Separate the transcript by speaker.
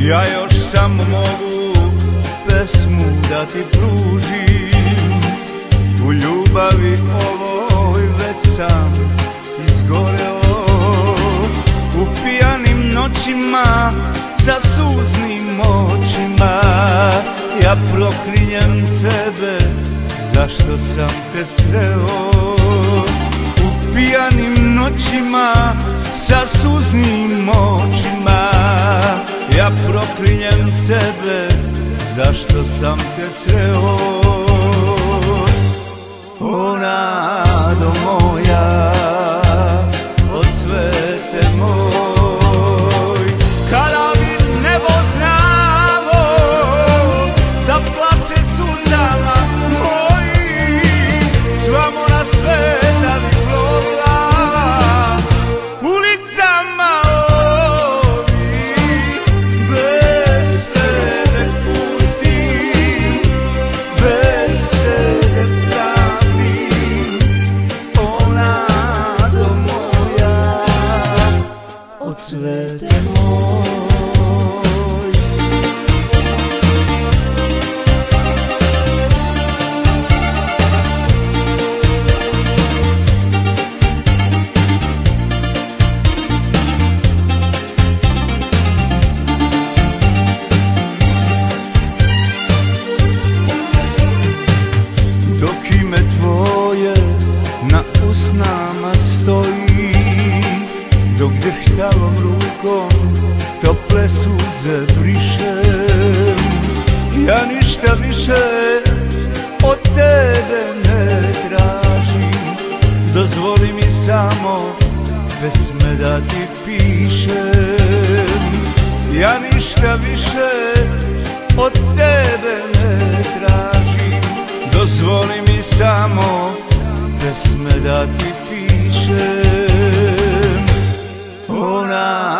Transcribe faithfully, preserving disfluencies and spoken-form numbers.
Speaker 1: Ja još samo mogu pesmu da ti pružim. U ljubavi ovoj već sam izgoreo. U pijanim noćima sa suznim očima ja proklinjem sebe zašto sam te sreo. U pijanim noćima sa suznim očima ja proklinjem sebe zašto sam te sreo. O nado moja, od svete moj, kada bi nebo znalo da plače suzama mojim, sva mora sveta bi plovila ulicama ovih, bez tebe pustim, bez tebe praznim. O nado moja, od svete moj. Dok ime tvoje na usnama stoji, dok drhtavom rukom tople suze brišem, ja ništa više od tebe ne tražim. Dozvoli mi samo pesme da ti pišem, ja ništa više od tebe ne tražim. Dozvoli mi samo pesme da ti pišem. Ona